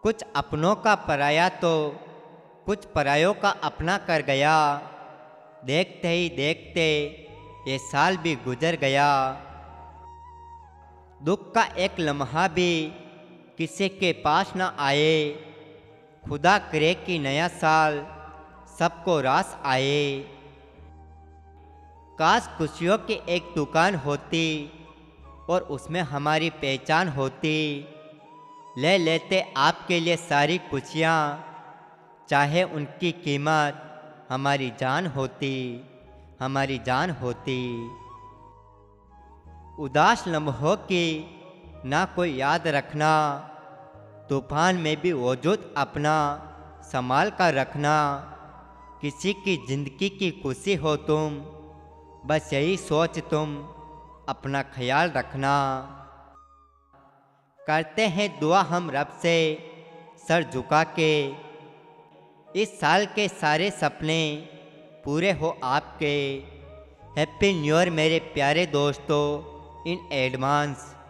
कुछ अपनों का पराया तो कुछ परायों का अपना कर गया। देखते ही देखते ये साल भी गुजर गया। दुख का एक लम्हा भी किसी के पास न आए। खुदा करे कि नया साल सबको रास आए। काश खुशियों की एक दुकान होती और उसमें हमारी पहचान होती। ले लेते आपके लिए सारी खुशियाँ, चाहे उनकी कीमत हमारी जान होती, हमारी जान होती। उदास लम्हों की ना कोई याद रखना, तूफान में भी वजूद अपना संभाल कर रखना। किसी की ज़िंदगी की खुशी हो तुम, बस यही सोच तुम अपना ख्याल रखना। करते हैं दुआ हम रब से सर झुका के, इस साल के सारे सपने पूरे हो आपके। हैप्पी न्यू ईयर मेरे प्यारे दोस्तों इन एडवांस।